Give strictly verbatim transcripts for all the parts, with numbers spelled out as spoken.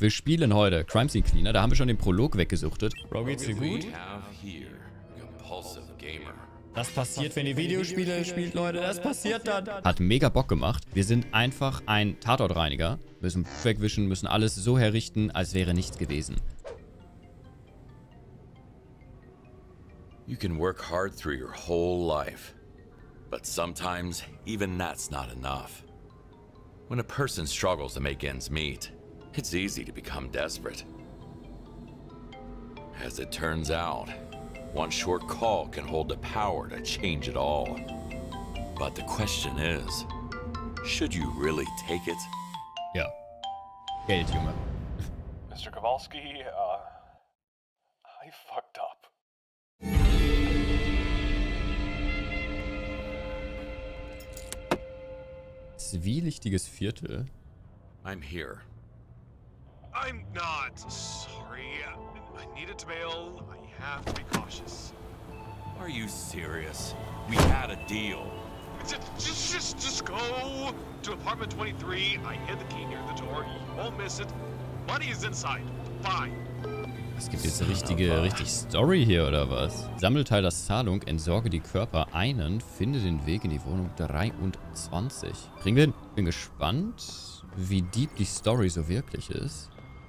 Wir spielen heute Crime Scene Cleaner. Da haben wir schon den Prolog weggesuchtet. Bro, geht's dir gut? Das passiert, wenn ihr Videospiele spielt, Leute. Das passiert dann. Hat mega Bock gemacht. Wir sind einfach ein Tatortreiniger. Müssen wegwischen, müssen alles so herrichten, als wäre nichts gewesen. You can work hard through your whole life. But sometimes, even that's not enough. When a person struggles to make ends meet, it's easy to become desperate. As it turns out, one short call can hold the power to change it all. But the question is, should you really take it? Ja. Geld, Junge. Mister Kowalski, uh, I fucked up. Zwielichtiges Viertel. I'm here. I'm not sorry. I needed to bail. I have to be cautious. Are you serious? We had a deal. Just, just, just, just go to apartment twenty-three. I hid the key near the door. You won't miss it. Money is inside. Fine. Es gibt jetzt eine richtige, richtig Story hier, oder was? Sammle Tylers Zahlung, entsorge die Körper. Einen, finde den Weg in die Wohnung dreiundzwanzig. Kriegen wir hin? Bin gespannt, wie deep die Story so wirklich ist.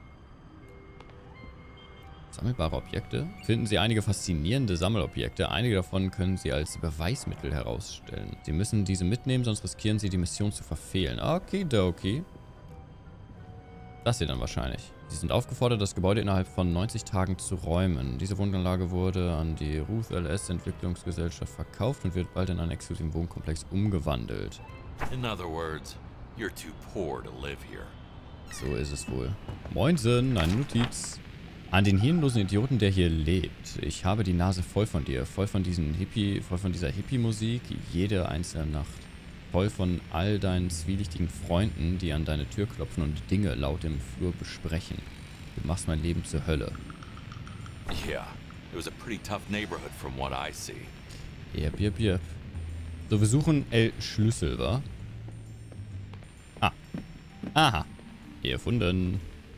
Sammelbare Objekte. Finden Sie einige faszinierende Sammelobjekte. Einige davon können Sie als Beweismittel herausstellen. Sie müssen diese mitnehmen, sonst riskieren Sie, die Mission zu verfehlen. Okidoki. Das hier dann wahrscheinlich. Sie sind aufgefordert, das Gebäude innerhalb von neunzig Tagen zu räumen. Diese Wohnanlage wurde an die Ruth L S Entwicklungsgesellschaft verkauft und wird bald in einen exklusiven Wohnkomplex umgewandelt. In other words, you're too poor to live here. So ist es wohl. Moinsen, eine Notiz. An den hirnlosen Idioten, der hier lebt. Ich habe die Nase voll von dir. Voll von diesen Hippie, voll von dieser Hippie-Musik. Jede einzelne Nacht. Voll von all deinen zwielichtigen Freunden, die an deine Tür klopfen und Dinge laut im Flur besprechen. Du machst mein Leben zur Hölle. Yeah, it was a pretty tough neighborhood from what I see. Yep, yep, yep. So, wir suchen El Schlüssel, wa? Ah. Aha. Gefunden.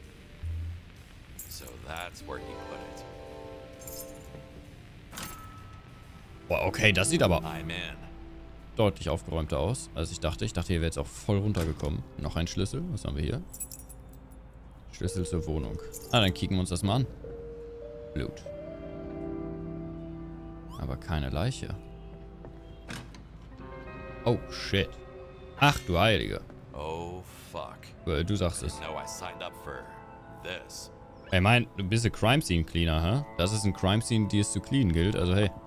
So that's where he put it. Boah, okay, das sieht aber I'm in. deutlich aufgeräumter aus, als ich dachte. Ich dachte, hier wäre jetzt auch voll runtergekommen. Noch ein Schlüssel. Was haben wir hier? Schlüssel zur Wohnung. Ah, dann kicken wir uns das mal an. Blut. Aber keine Leiche. Oh, shit. Ach, du Heilige. Oh, fuck. Well, du sagst es. No, I signed up for this. Ich mein, du bist ein Crime Scene Cleaner, hä? Huh? Das ist ein Crime Scene, die es zu cleanen gilt. Also, hey.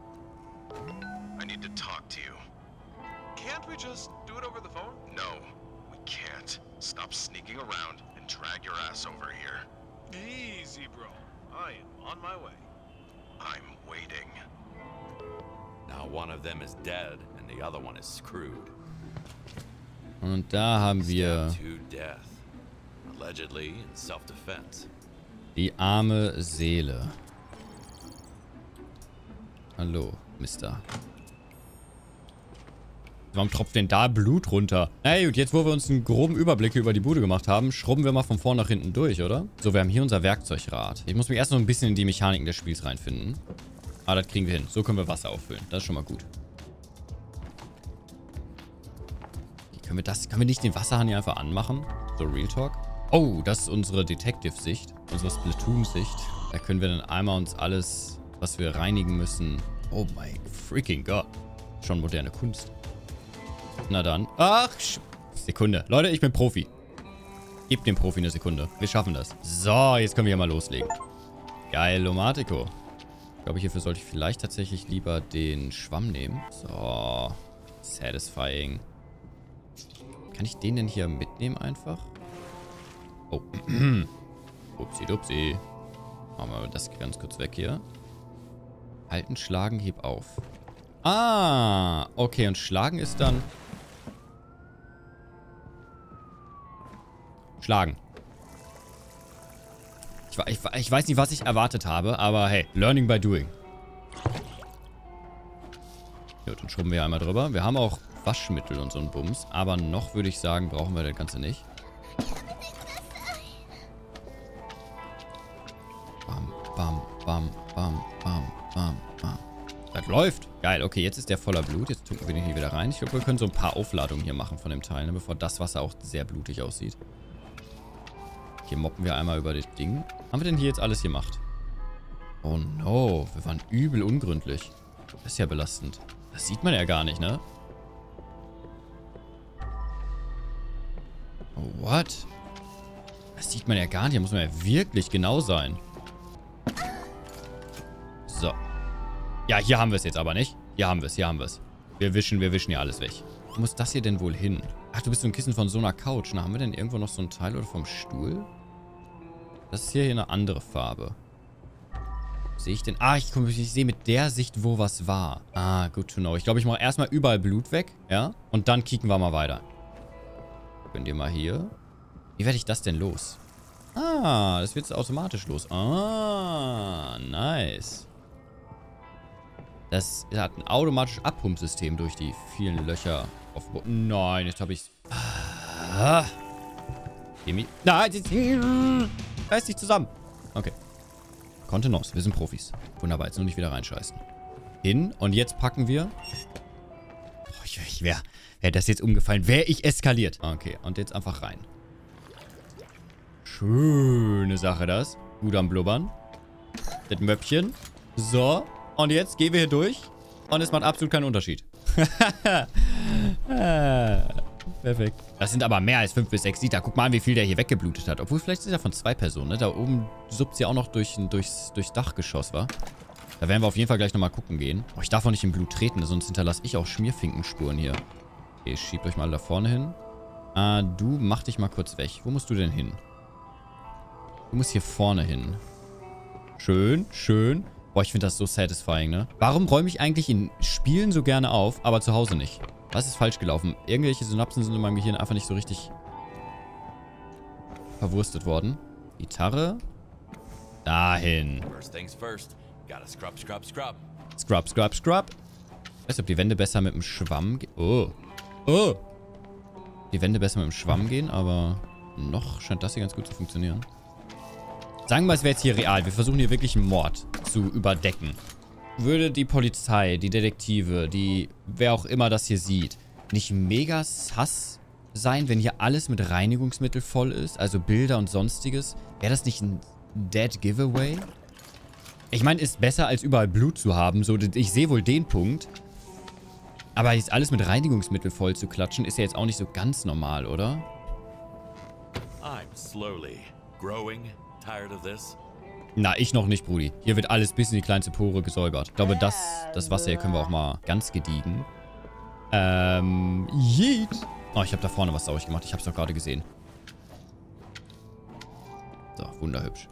I need to talk to you. Can't we just do it over the phone? No, we can't. Stop sneaking around and drag your ass over here. Easy, bro. I am on my way. I'm waiting. Now one of them is dead and the other one is screwed. Und da haben wir Stabbed to death, allegedly in self-defense. die arme Seele. Hallo, Mister. Warum tropft denn da Blut runter? Na gut, jetzt wo wir uns einen groben Überblick über die Bude gemacht haben, schrubben wir mal von vorn nach hinten durch, oder? So, wir haben hier unser Werkzeugrad. Ich muss mich erst noch ein bisschen in die Mechaniken des Spiels reinfinden. Aber das kriegen wir hin. So können wir Wasser auffüllen. Das ist schon mal gut. Hier können wir das, können wir nicht den Wasserhahn hier einfach anmachen? So, Real Talk. Oh, das ist unsere Detective-Sicht. Unsere Splatoon-Sicht. Da können wir dann einmal uns alles, was wir reinigen müssen. Oh mein freaking Gott. Schon moderne Kunst. Na dann. Ach, Sekunde. Leute, ich bin Profi. Gib dem Profi eine Sekunde. Wir schaffen das. So, jetzt können wir hier mal loslegen. Geil, Lomatico. Ich glaube, hierfür sollte ich vielleicht tatsächlich lieber den Schwamm nehmen. So. Satisfying. Kann ich den denn hier mitnehmen einfach? Oh. Upsi dupsi. Machen wir das ganz kurz weg hier. Halten, schlagen, heb auf. Ah, okay. Und schlagen ist dann... Schlagen. Ich, ich, ich weiß nicht, was ich erwartet habe, aber hey, learning by doing. Gut, dann schrubben wir einmal drüber. Wir haben auch Waschmittel und so einen Bums, aber noch würde ich sagen, brauchen wir das Ganze nicht. bam, bam, bam, bam, bam, bam. Das läuft. Geil, okay, jetzt ist der voller Blut. Jetzt tunken wir den hier wieder rein. Ich glaube, wir können so ein paar Aufladungen hier machen von dem Teil, ne, bevor das Wasser auch sehr blutig aussieht. Hier moppen wir einmal über das Ding. Haben wir denn hier jetzt alles gemacht? Oh no, wir waren übel ungründlich. Das ist ja belastend. Das sieht man ja gar nicht, ne? Oh, what? Das sieht man ja gar nicht. Da muss man ja wirklich genau sein. So. Ja, hier haben wir es jetzt aber nicht. Hier haben wir es, hier haben wir es. Wir wischen, wir wischen hier alles weg. Wo muss das hier denn wohl hin? Ach, du bist so ein Kissen von so einer Couch. Na, haben wir denn irgendwo noch so ein Teil oder vom Stuhl? Das ist hier, hier eine andere Farbe. Sehe ich denn? Ah, ich, ich sehe mit der Sicht, wo was war. Ah, good to know. Ich glaube, ich mache erstmal überall Blut weg. Ja? Und dann kicken wir mal weiter. Könnt ihr mal hier. Wie werde ich das denn los? Ah, das wird jetzt automatisch los. Ah, nice. Das hat ein automatisches Abpumpsystem durch die vielen Löcher. Auf Nein, jetzt habe ich es. Ah. Nein, reiß dich zusammen. Okay. Kontenance, wir sind Profis. Wunderbar, jetzt nur nicht wieder reinscheißen. Hin und jetzt packen wir. Oh, ich, ich wäre wär das jetzt umgefallen. Wäre ich eskaliert. Okay, und jetzt einfach rein. Schöne Sache das. Gut am Blubbern. Das Möppchen. So. Und jetzt gehen wir hier durch. Und es macht absolut keinen Unterschied. ah, perfekt. Das sind aber mehr als fünf bis sechs Liter. Guck mal an, wie viel der hier weggeblutet hat. Obwohl, vielleicht ist er von zwei Personen, ne? Da oben suppt sie auch noch durch, durchs, durchs Dachgeschoss, wa? Da werden wir auf jeden Fall gleich nochmal gucken gehen. Oh, ich darf auch nicht im Blut treten, sonst hinterlasse ich auch Schmierfinkenspuren hier. Okay, schiebt euch mal da vorne hin. Ah, du mach dich mal kurz weg. Wo musst du denn hin? Du musst hier vorne hin. Schön, schön. Boah, ich finde das so satisfying, ne? Warum räume ich eigentlich in Spielen so gerne auf, aber zu Hause nicht? Was ist falsch gelaufen? Irgendwelche Synapsen sind in meinem Gehirn einfach nicht so richtig verwurstet worden. Gitarre. Dahin. First things first. Gotta scrub, scrub, scrub. Scrub, scrub, scrub. Ich weiß nicht, ob die Wände besser mit dem Schwamm gehen. Oh. Oh. Die Wände besser mit dem Schwamm gehen, aber noch scheint das hier ganz gut zu funktionieren. Sagen wir mal, es wäre jetzt hier real. Wir versuchen hier wirklich einen Mord zu überdecken. Würde die Polizei, die Detektive, die, wer auch immer das hier sieht, nicht mega sass sein, wenn hier alles mit Reinigungsmittel voll ist? Also Bilder und Sonstiges? Wäre das nicht ein Dead Giveaway? Ich meine, ist besser als überall Blut zu haben. So, ich sehe wohl den Punkt. Aber jetzt alles mit Reinigungsmittel voll zu klatschen, ist ja jetzt auch nicht so ganz normal, oder? I'm slowly growing tired of this. Na, ich noch nicht, Brudi. Hier wird alles bis in die kleinste Pore gesäubert. Ich glaube, das, das Wasser hier können wir auch mal ganz gediegen. Ähm, yeet. Oh, ich habe da vorne was saurig gemacht. Ich habe es doch gerade gesehen. So, wunderhübsch.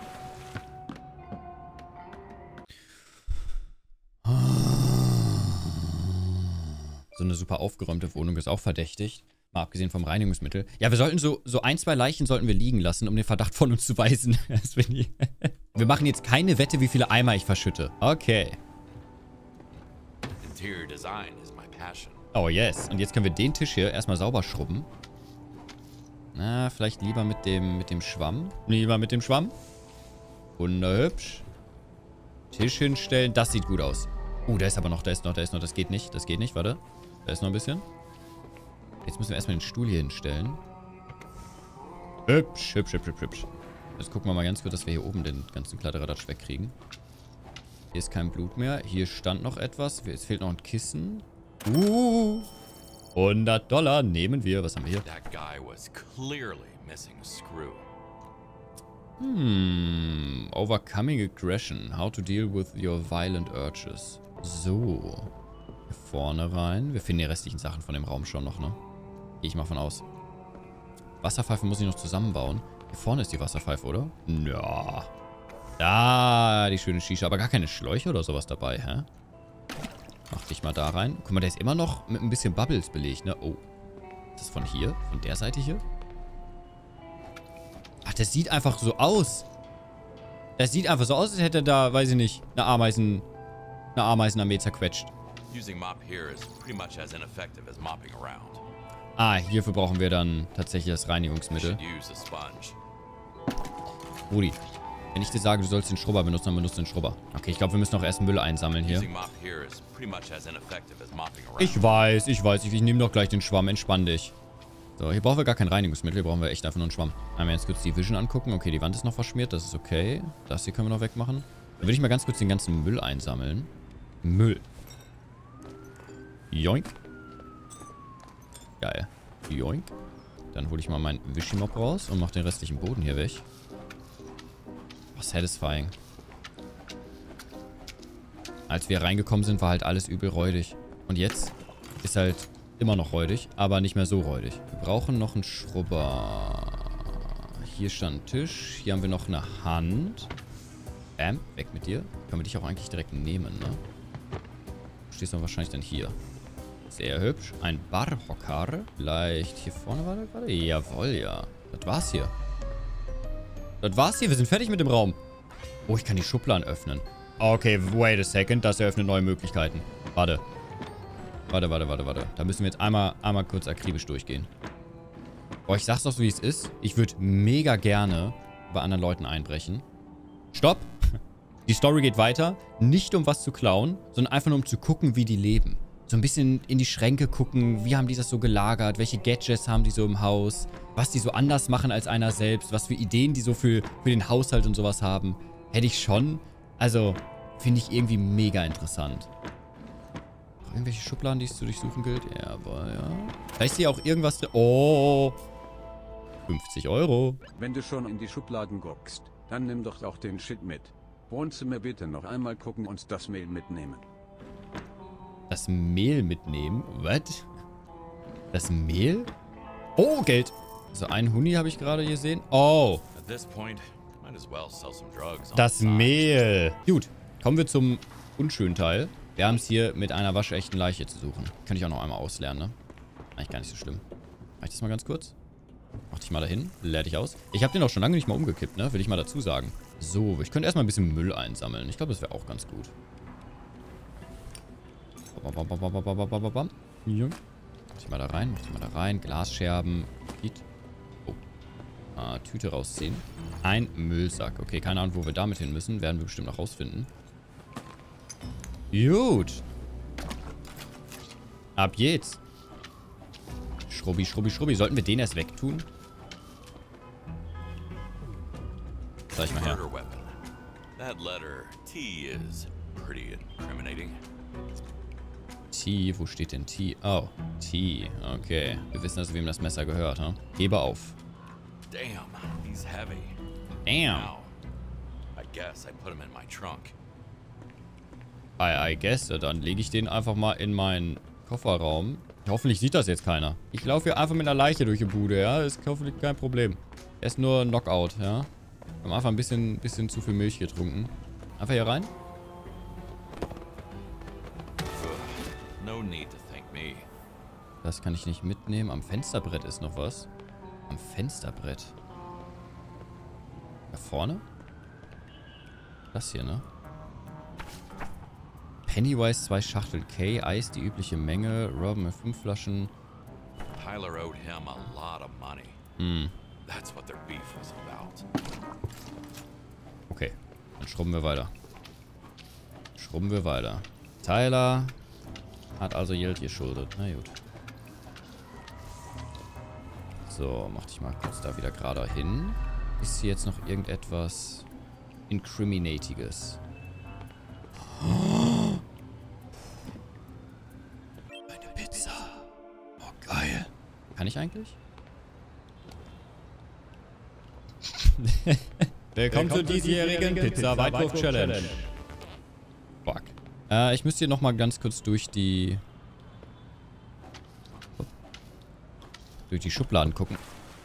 So eine super aufgeräumte Wohnung ist auch verdächtig. Mal abgesehen vom Reinigungsmittel. Ja, wir sollten so, so ein, zwei Leichen sollten wir liegen lassen, um den Verdacht von uns zu weisen. Wir machen jetzt keine Wette, wie viele Eimer ich verschütte. Okay. Interior design is my passion. Oh, yes. Und jetzt können wir den Tisch hier erstmal sauber schrubben. Na, vielleicht lieber mit dem, mit dem Schwamm. Lieber mit dem Schwamm. Wunderhübsch. Tisch hinstellen. Das sieht gut aus. Oh, da ist aber noch, da ist noch, da ist noch. Das geht nicht, das geht nicht. Warte. Da ist noch ein bisschen. Jetzt müssen wir erstmal den Stuhl hier hinstellen. Hübsch, hübsch, hübsch, hübsch, hübsch. Jetzt gucken wir mal ganz kurz, dass wir hier oben den ganzen Kladderadatsch wegkriegen. Hier ist kein Blut mehr. Hier stand noch etwas. Es fehlt noch ein Kissen. Uh, hundert Dollar nehmen wir. Was haben wir hier? That guy was clearly missing a screw. Hmm. Overcoming aggression. How to deal with your violent urges. So. Hier vorne rein. Wir finden die restlichen Sachen von dem Raum schon noch, ne? Gehe ich mal von aus. Wasserpfeife muss ich noch zusammenbauen. Hier vorne ist die Wasserpfeife, oder? Ja. Da, die schöne Shisha. Aber gar keine Schläuche oder sowas dabei, hä? Mach dich mal da rein. Guck mal, der ist immer noch mit ein bisschen Bubbles belegt, ne? Oh. Ist das von hier? Von der Seite hier? Ach, das sieht einfach so aus. Das sieht einfach so aus, als hätte er da, weiß ich nicht, eine Ameisen... eine Ameisenarmee zerquetscht. Using mop here is pretty much as ineffective as mopping around. Ah, hierfür brauchen wir dann tatsächlich das Reinigungsmittel. Should use a sponge. Rudi, Wenn ich dir sage, du sollst den Schrubber benutzen, dann benutzt den Schrubber. Okay, ich glaube, wir müssen auch erst Müll einsammeln hier. Ich weiß, ich weiß. Ich, ich nehme doch gleich den Schwamm. Entspann dich. So, hier brauchen wir gar kein Reinigungsmittel. Hier brauchen wir echt einfach nur einen Schwamm. Einmal jetzt kurz die Vision angucken. Okay, die Wand ist noch verschmiert. Das ist okay. Das hier können wir noch wegmachen. Dann würde ich mal ganz kurz den ganzen Müll einsammeln. Müll. Joink. Geil. Joink. Dann hole ich mal meinen Wischimopp raus und mache den restlichen Boden hier weg. Oh, satisfying. Als wir reingekommen sind, war halt alles übel räudig. Und jetzt ist halt immer noch räudig, aber nicht mehr so räudig. Wir brauchen noch einen Schrubber. Hier stand ein Tisch. Hier haben wir noch eine Hand. Bam, weg mit dir. Können wir dich auch eigentlich direkt nehmen, ne? Du stehst dann wahrscheinlich dann hier. Sehr hübsch. Ein Barhocker. Vielleicht hier vorne war der gerade? Jawohl, ja. Das war's hier. Das war's hier. Wir sind fertig mit dem Raum. Oh, ich kann die Schubladen öffnen. Okay, wait a second. Das eröffnet neue Möglichkeiten. Warte. Warte, warte, warte, warte. Da müssen wir jetzt einmal, einmal kurz akribisch durchgehen. Boah, ich sag's doch so, wie es ist. Ich würde mega gerne bei anderen Leuten einbrechen. Stopp. Die Story geht weiter. Nicht um was zu klauen, sondern einfach nur um zu gucken, wie die leben. So ein bisschen in die Schränke gucken. Wie haben die das so gelagert? Welche Gadgets haben die so im Haus? Was die so anders machen als einer selbst? Was für Ideen die so für, für den Haushalt und sowas haben? Hätte ich schon. Also, finde ich irgendwie mega interessant. Noch irgendwelche Schubladen, die es zu durchsuchen gilt? Ja, aber ja. Vielleicht ist hier auch irgendwas drin. Oh. fünfzig Euro. Wenn du schon in die Schubladen guckst, dann nimm doch auch den Shit mit. Wohnzimmer bitte noch einmal gucken und das Mehl mitnehmen. Das Mehl mitnehmen? Was? Das Mehl? Oh, Geld. So, einen Huni habe ich gerade gesehen. Oh. Das Mehl. Gut. Kommen wir zum unschönen Teil. Wir haben es hier mit einer waschechten Leiche zu suchen. Könnte ich auch noch einmal ausleeren, ne? Eigentlich gar nicht so schlimm. Mach ich das mal ganz kurz? Mach dich mal dahin. Leer dich aus. Ich habe den auch schon lange nicht mal umgekippt, ne? Will ich mal dazu sagen. So, ich könnte erstmal ein bisschen Müll einsammeln. Ich glaube, das wäre auch ganz gut. Mach dich mal da rein, mach dich mal da rein. Glasscherben. Oh. Ah, Tüte rausziehen. Ein Müllsack. Okay, keine Ahnung, wo wir damit hin müssen. Werden wir bestimmt noch rausfinden. Gut. Ab geht's. Schrubbi, schrubbi, schrubbi. Sollten wir den erst wegtun? Sag ich mal her. That letter T is pretty incriminating. T, wo steht denn T? Oh, T. Okay. Wir wissen also, wem das Messer gehört, ha? Hebe auf. Damn, he's heavy. Damn. Now, I guess I put him in my trunk. I, I guess, dann lege ich den einfach mal in meinen Kofferraum. Hoffentlich sieht das jetzt keiner. Ich laufe hier einfach mit einer Leiche durch die Bude, ja? Ist hoffentlich kein Problem. Er ist nur Knockout, ja? Wir haben einfach ein bisschen, bisschen zu viel Milch getrunken. Einfach hier rein. No need to thank me. Das kann ich nicht mitnehmen. Am Fensterbrett ist noch was. Am Fensterbrett. Da vorne? Das hier, ne? Pennywise zwei Schachteln. K, Eis, die übliche Menge. Robin mit fünf Flaschen. Tyler owed him a lot of money. Hm. That's what their beef was about. Okay, dann schrubben wir weiter. Schrubben wir weiter. Tyler hat also Geld geschuldet. Na gut. So, mach dich mal kurz da wieder gerade hin. Ist hier jetzt noch irgendetwas Incriminatiges? Oh. Eine Pizza. Oh, geil. Kann ich eigentlich? Willkommen zur diesjährigen Pizza-Weitwurf-Challenge. Fuck. Äh, ich müsste hier nochmal ganz kurz durch die... durch die Schubladen gucken.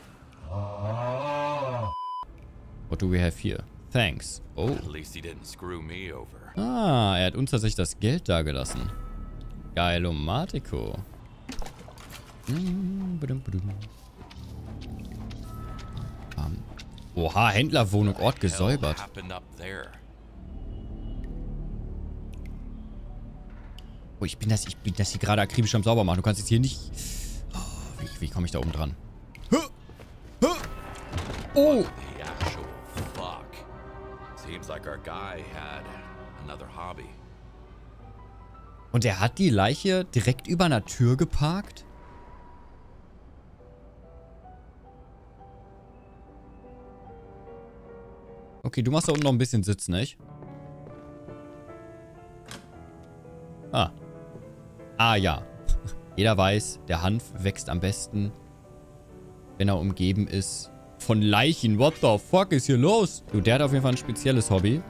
What do we have here? Thanks. Oh. At least he didn't screw me over. Ah, er hat uns tatsächlich das Geld dagelassen. Geilomatico. Mm, badum, badum. Um. Oha, Händlerwohnung, Ort gesäubert. Oh, ich bin das, ich bin das hier gerade akribisch am Saubermachen. Du kannst jetzt hier nicht... Oh, wie wie komme ich da oben dran? Oh! Seems like our guy had another hobby. Und er hat die Leiche direkt über einer Tür geparkt? Okay, du machst da unten noch ein bisschen Sitz, nicht? Ah. Ah, ja. Jeder weiß, der Hanf wächst am besten, wenn er umgeben ist von Leichen. What the fuck ist hier los? Du, der hat auf jeden Fall ein spezielles Hobby.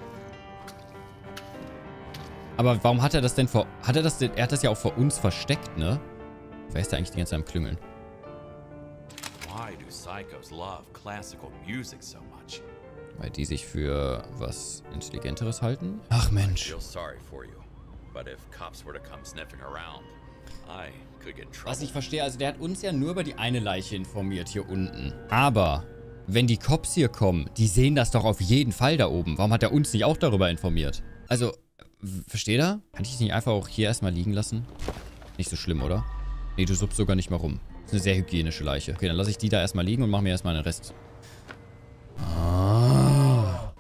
Aber warum hat er das denn vor... Hat er das denn... Er hat das ja auch vor uns versteckt, ne? Wer ist da eigentlich die ganze Zeit am Klüngeln? Why do psychos love classical music so much? Weil die sich für was Intelligenteres halten? Ach I Mensch. feel sorry for you, but if cops were to come sniffing around, I could get in trouble. Was ich verstehe, also der hat uns ja nur über die eine Leiche informiert hier unten. Aber wenn die Cops hier kommen, die sehen das doch auf jeden Fall da oben. Warum hat er uns nicht auch darüber informiert? Also, versteht er? Kann ich es nicht einfach auch hier erstmal liegen lassen? Nicht so schlimm, oder? Nee, du suppst sogar nicht mal rum. Das ist eine sehr hygienische Leiche. Okay, dann lasse ich die da erstmal liegen und mache mir erstmal den Rest. Ah.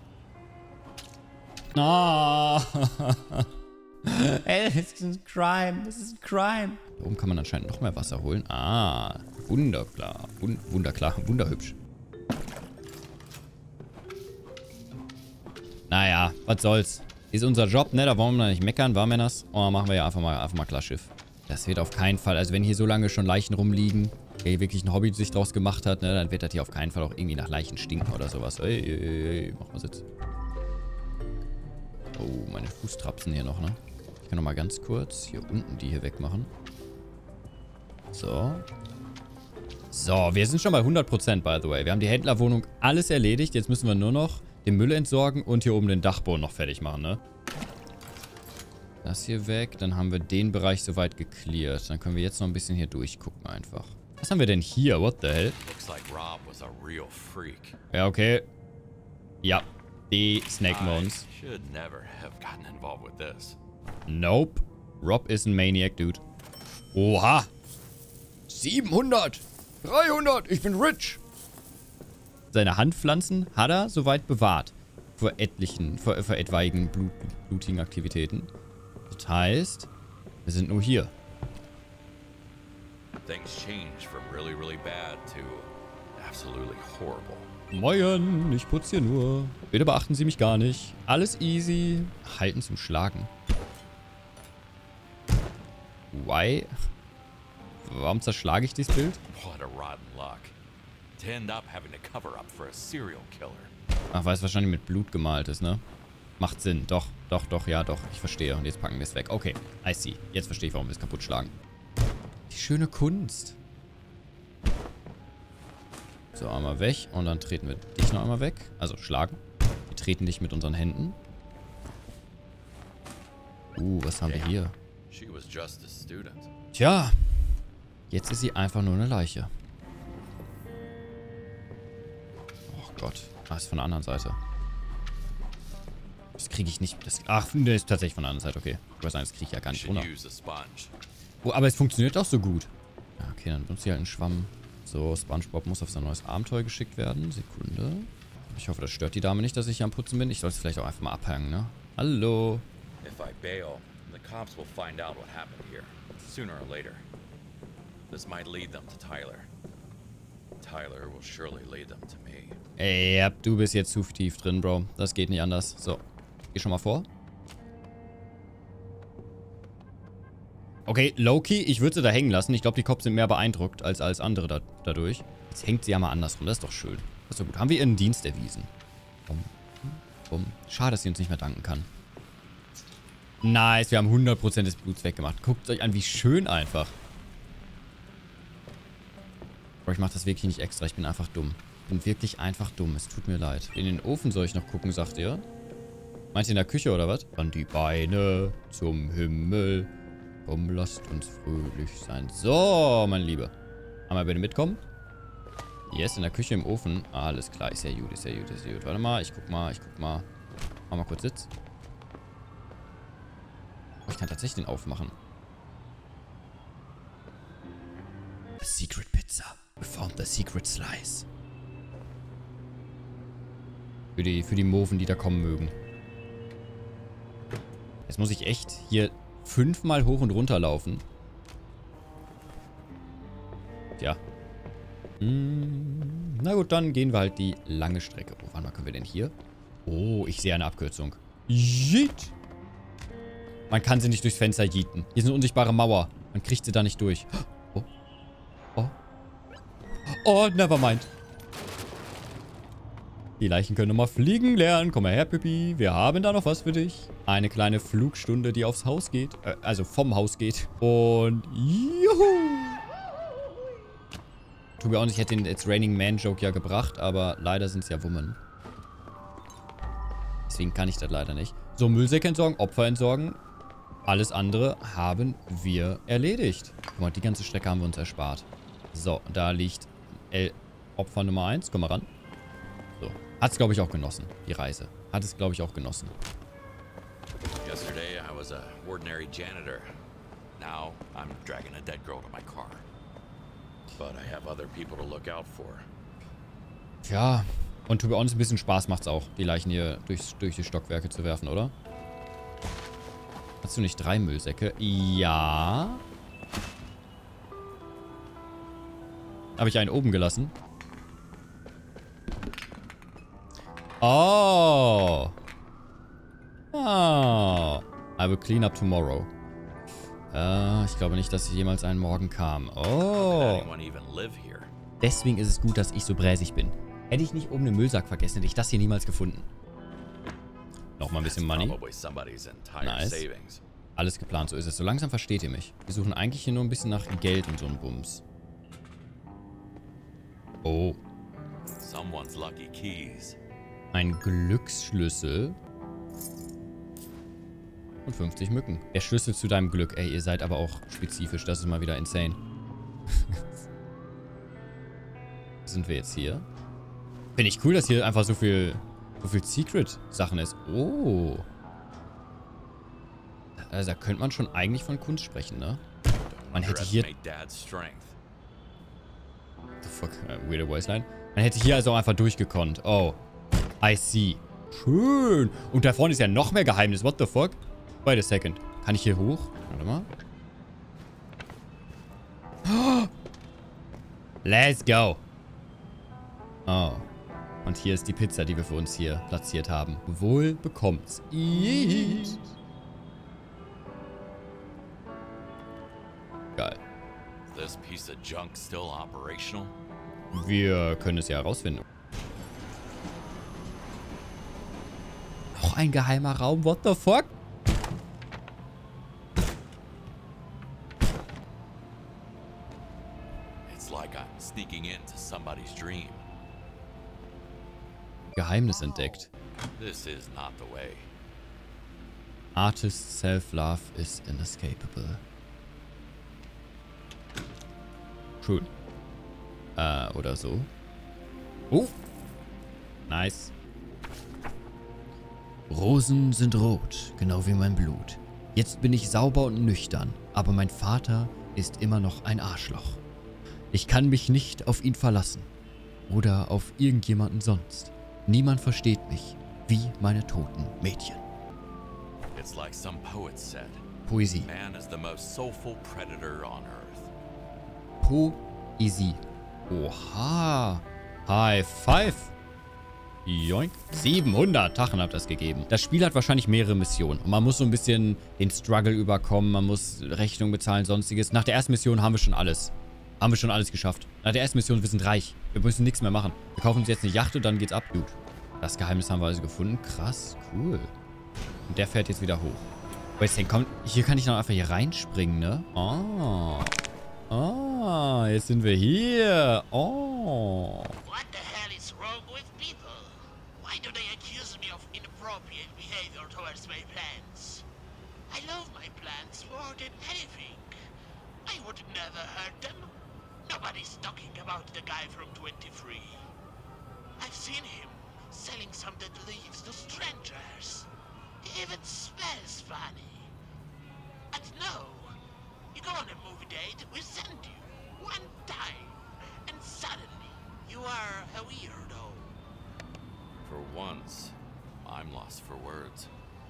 Ah. Ey, das ist ein Crime. Das ist ein Crime. Da oben kann man anscheinend noch mehr Wasser holen. Ah, wunderklar. Wund wunderklar, wunderhübsch. Naja, was soll's. Ist unser Job, ne? Da wollen wir nicht meckern, war Männers. Und dann machen wir ja einfach mal, einfach mal klar Schiff. Das wird auf keinen Fall, also wenn hier so lange schon Leichen rumliegen, der hier wirklich ein Hobby sich draus gemacht hat, ne, dann wird das hier auf keinen Fall auch irgendwie nach Leichen stinken oder sowas. Ey, ey, ey, mach mal Sitz. Oh, meine Fußtrapsen hier noch, ne? Ich kann noch mal ganz kurz hier unten die hier wegmachen. So. So, wir sind schon bei hundert Prozent, by the way. Wir haben die Händlerwohnung alles erledigt. Jetzt müssen wir nur noch den Müll entsorgen und hier oben den Dachboden noch fertig machen, ne? Das hier weg. Dann haben wir den Bereich soweit gecleart. Dann können wir jetzt noch ein bisschen hier durchgucken einfach. Was haben wir denn hier? What the hell? Looks like Rob was a real freak. Ja, okay. Ja. Die snacken wir I uns. should never have gotten involved with this. Nope. Rob ist ein Maniac, Dude. Oha. siebenhundert. dreihundert. Ich bin rich. Seine Handpflanzen hat er soweit bewahrt. Vor etlichen, vor, vor etwaigen Blut, blutigen Aktivitäten. Das heißt, wir sind nur hier. Things change from really, really bad to absolutely horrible. Moin, ich putze hier nur. Bitte beachten Sie mich gar nicht. Alles easy. Halten zum Schlagen. Why? Warum zerschlage ich dieses Bild? What a rotten luck. To end up having to cover up for a serial killer. Ach, weil es wahrscheinlich mit Blut gemalt ist, ne? Macht Sinn. Doch, doch, doch, ja, doch. Ich verstehe. Und jetzt packen wir es weg. Okay, I see. Jetzt verstehe ich, warum wir es kaputt schlagen. Die schöne Kunst. So, einmal weg. Und dann treten wir dich noch einmal weg. Also schlagen. Wir treten dich mit unseren Händen. Uh, was haben wir hier? She was just a student. Tja. Jetzt ist sie einfach nur eine Leiche. Oh Gott. Ah, ist von der anderen Seite. Das kriege ich nicht. Das, ach, ne, ist tatsächlich von der anderen Seite. Okay. Ich weiß nicht, das kriege ich ja gar nicht runter. Oh, aber es funktioniert auch so gut. Ja, okay, dann benutze ich halt einen Schwamm. So, SpongeBob muss auf sein neues Abenteuer geschickt werden. Sekunde. Ich hoffe, das stört die Dame nicht, dass ich hier am Putzen bin. Ich soll es vielleicht auch einfach mal abhängen, ne? Hallo. If I bail, the cops will find out what happened here. Sooner or later. This might lead them to Tyler. Tyler will surely lead them to me. Ey, ja, du bist jetzt zu tief drin, Bro. Das geht nicht anders. So, geh schon mal vor. Okay, Loki, ich würde sie da hängen lassen. Ich glaube, die Cops sind mehr beeindruckt als, als andere da, dadurch. Jetzt hängt sie ja mal andersrum. Das ist doch schön. Das ist doch gut. Haben wir ihren Dienst erwiesen? Bumm. Bumm. Schade, dass sie uns nicht mehr danken kann. Nice, wir haben hundert Prozent des Bluts weggemacht. Guckt euch an, wie schön einfach. Aber ich mache das wirklich nicht extra. Ich bin einfach dumm. Ich bin wirklich einfach dumm. Es tut mir leid. In den Ofen soll ich noch gucken, sagt ihr? Meint ihr in der Küche oder was? Dann die Beine zum Himmel. Komm, lasst uns fröhlich sein. So, meine Liebe. Einmal bitte mitkommen. Yes, in der Küche im Ofen. Ah, alles klar. Ist ja gut, ist ja gut, ist ja gut. Warte mal, ich guck mal, ich guck mal. Mach mal kurz Sitz. Oh, ich kann tatsächlich den aufmachen. The Secret Pizza. We found the secret slice. Für die, für die Moven, die da kommen mögen. Jetzt muss ich echt hier fünfmal hoch und runter laufen. Tja. Hm, na gut, dann gehen wir halt die lange Strecke. Oh, wann mal können wir denn hier? Oh, ich sehe eine Abkürzung. Yeet. Man kann sie nicht durchs Fenster yeeten. Hier ist eine unsichtbare Mauer. Man kriegt sie da nicht durch. Oh. Oh. Oh, nevermind. Die Leichen können nochmal fliegen lernen. Komm mal her, Pippi. Wir haben da noch was für dich. Eine kleine Flugstunde, die aufs Haus geht. Äh, also vom Haus geht. Und juhu. To be honest, ich hätte den It's Raining Man Joke ja gebracht, aber leider sind es ja Women. Deswegen kann ich das leider nicht. So, Müllsäcke entsorgen, Opfer entsorgen. Alles andere haben wir erledigt. Guck mal, die ganze Strecke haben wir uns erspart. So, da liegt L Opfer Nummer eins. Komm mal ran. So. Hat es, glaube ich, auch genossen, die Reise. Hat es, glaube ich, auch genossen. Yesterday I was a ordinary janitor. Now I'm dragging a dead girl to my car. But I have other people to look out for. Ja, und to be honest, ein bisschen Spaß macht's auch, die Leichen hier durch, durch die Stockwerke zu werfen, oder? Hast du nicht drei Müllsäcke? Ja. Habe ich einen oben gelassen? Oh. Oh. I will clean up tomorrow. Äh, ich glaube nicht, dass hier jemals ein Morgen kam. Oh. Deswegen ist es gut, dass ich so bräsig bin. Hätte ich nicht oben den Müllsack vergessen, hätte ich das hier niemals gefunden. Nochmal ein bisschen Money. Nice. Alles geplant, so ist es. So langsam versteht ihr mich. Wir suchen eigentlich hier nur ein bisschen nach Geld und so ein Bums. Oh. Ein Glücksschlüssel. Und fünfzig Mücken. Der Schlüssel zu deinem Glück. Ey, ihr seid aber auch spezifisch. Das ist mal wieder insane. Sind wir jetzt hier? Finde ich cool, dass hier einfach so viel, so viel Secret-Sachen ist. Oh. Also da könnte man schon eigentlich von Kunst sprechen, ne? Man hätte hier... The fuck? Uh, weirder voice line. Man hätte hier also auch einfach durchgekonnt. Oh. I see. Schön. Und da vorne ist ja noch mehr Geheimnis. What the fuck? Wait a second. Kann ich hier hoch? Warte mal. Oh. Let's go. Oh. Und hier ist die Pizza, die wir für uns hier platziert haben. Wohl bekommt's. Yeet. Geil. This piece of junk still operational? Wir können es ja herausfinden. Noch ein geheimer Raum. What the fuck? It's like I'm sneaking into somebody's dream. Geheimnis entdeckt. This is not the way. Artist's self-love is inescapable. Schön. Äh, oder so. Oh. Nice. Rosen sind rot, genau wie mein Blut. Jetzt bin ich sauber und nüchtern, aber mein Vater ist immer noch ein Arschloch. Ich kann mich nicht auf ihn verlassen. Oder auf irgendjemanden sonst. Niemand versteht mich, wie meine toten Mädchen. It's like some poet said. Poesie. Man is the most soulful predator on earth. Poesie. Oha. High five. Joink. siebenhundert Tachen habt ihr das gegeben. Das Spiel hat wahrscheinlich mehrere Missionen. Und man muss so ein bisschen den Struggle überkommen. Man muss Rechnung bezahlen, sonstiges. Nach der ersten Mission haben wir schon alles. Haben wir schon alles geschafft. Nach der ersten Mission, wir sind reich. Wir müssen nichts mehr machen. Wir kaufen uns jetzt eine Yacht und dann geht's ab. Gut. Das Geheimnis haben wir also gefunden. Krass. Cool. Und der fährt jetzt wieder hoch. Wait, komm. Hier kann ich noch einfach hier reinspringen, ne? Oh. Oh, jetzt sind wir hier. Oh. What the hell is wrong with people? Why do they accuse me of inappropriate behavior towards my plants? I love my plants more than anything. I would never hurt them. Nobody's talking about the guy from twenty-three. I've seen him selling some dead leaves to strangers. He even smells funny. And no, you go on a movie date, we send you one time, and suddenly you are a weirdo. For once, I'm lost for words.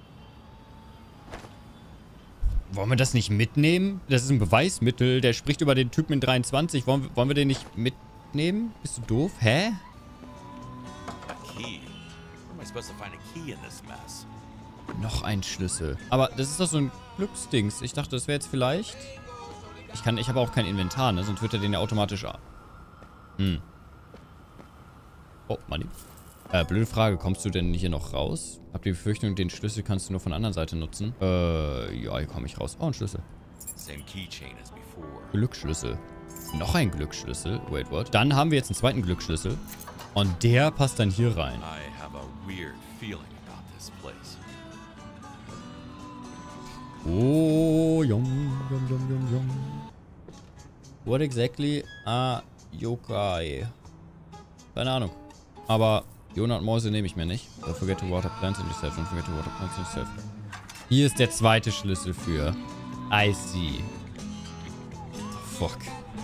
Wollen wir das nicht mitnehmen? Das ist ein Beweismittel. Der spricht über den Typen in dreiundzwanzig. Wollen, wollen wir den nicht mitnehmen? Bist du doof? Hä? A key? Where am I supposed to find a key in this mess? Noch ein Schlüssel. Aber das ist doch so ein Glücksdings. Ich dachte, das wäre jetzt vielleicht... Ich kann, ich habe auch kein Inventar, ne? Sonst wird er den ja automatisch... Hm. Oh, Money. Äh, blöde Frage. Kommst du denn hier noch raus? Hab die Befürchtung, den Schlüssel kannst du nur von der anderen Seite nutzen. Äh, ja, hier komme ich raus. Oh, ein Schlüssel. Same keychain as before. Glücksschlüssel. Noch ein Glücksschlüssel. Wait, what? Dann haben wir jetzt einen zweiten Glücksschlüssel. Und der passt dann hier rein. I have a weird feeling about this place. Oh, yum, yum, yum, yum, yum. What exactly are yokai? Keine Ahnung. Aber Jonah und Mäuse nehme ich mir nicht. Don't forget to water plants in yourself. Don't forget to water plants in yourself. Hier ist der zweite Schlüssel für. I see. Fuck.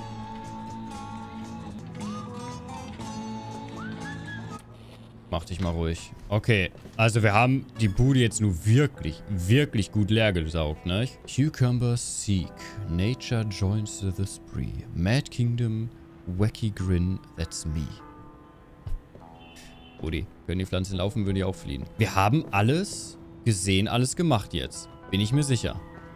Mach dich mal ruhig. Okay, also wir haben die Bude jetzt nur wirklich, wirklich gut leer gesaugt, ne? Cucumber Seek. Nature joins the spree. Mad Kingdom. Wacky Grin. That's me. Rudi, können die Pflanzen laufen, würden die auch fliehen. Wir haben alles gesehen, alles gemacht jetzt. Bin ich mir sicher.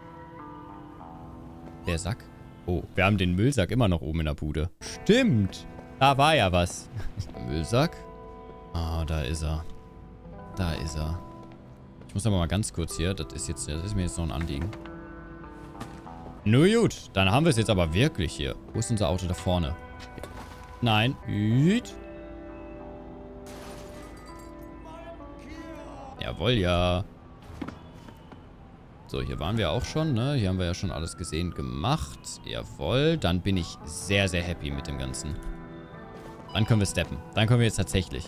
Der Sack? Oh, wir haben den Müllsack immer noch oben in der Bude. Stimmt. Da war ja was. Müllsack? Ah, da ist er. Da ist er. Ich muss aber mal ganz kurz hier. Das ist jetzt, das ist mir jetzt noch ein Anliegen. Nur gut. Dann haben wir es jetzt aber wirklich hier. Wo ist unser Auto da vorne? Nein. Hüt. Jawohl, ja. So, hier waren wir auch schon, ne? Hier haben wir ja schon alles gesehen, gemacht. Jawohl. Dann bin ich sehr, sehr happy mit dem Ganzen. Dann können wir steppen. Dann können wir jetzt tatsächlich.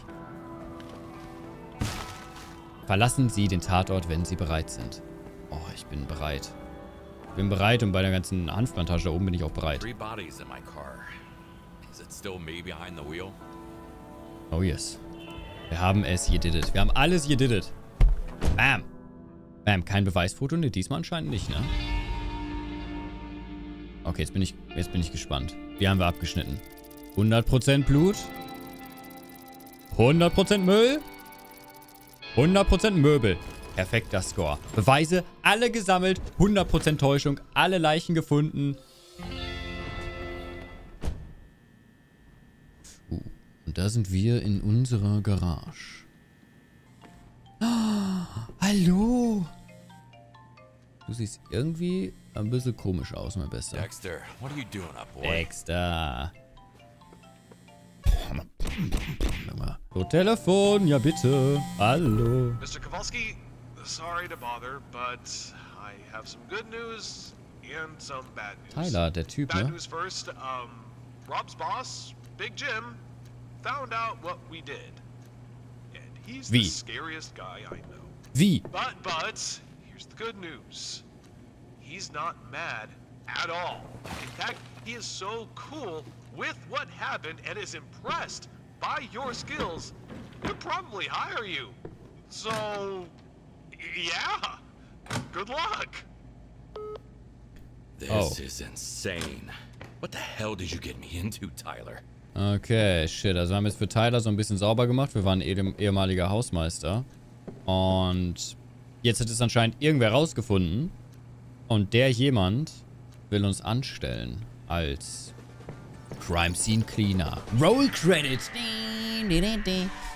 Verlassen Sie den Tatort, wenn Sie bereit sind. Oh, ich bin bereit. Ich bin bereit und bei der ganzen Hanfplantage da oben bin ich auch bereit. Three bodies in my car. Is it still me behind the wheel? Oh yes. Wir haben es, you did it. Wir haben alles, you did it. Bam. Bam, kein Beweisfoto? Ne, diesmal anscheinend nicht, ne? Okay, jetzt bin ich, jetzt bin ich gespannt. Wie haben wir abgeschnitten? hundert Prozent Blut? hundert Prozent Müll? hundert Prozent Möbel. Perfekter Score. Beweise alle gesammelt. hundert Prozent Täuschung. Alle Leichen gefunden. Uh, und da sind wir in unserer Garage. Oh, hallo. Du siehst irgendwie ein bisschen komisch aus, mein Bester. Dexter, what are you doing up, boy? Dexter. So, Telefon, ja bitte. Hallo. Mister Kowalski, sorry to bother, but I have some good news and some bad news. Tyler, der Typ, Bad ne? news first. Um, Rob's boss, Big Jim, found out what we did, and he's Wie? the scariest guy I know. Wie? But but here's the good news. He's not mad at all. In fact, he is so cool with what happened and is impressed by your skills. He'll probably hire you. So, yeah. Good luck. This Oh. is insane. What the hell did you get me into, Tyler? Okay, shit. Also wir haben jetzt für Tyler so ein bisschen sauber gemacht. Wir waren eh- ehemaliger Hausmeister. Und jetzt hat es anscheinend irgendwer rausgefunden. Und der jemand will uns anstellen als Crime Scene Cleaner. Roll Credits.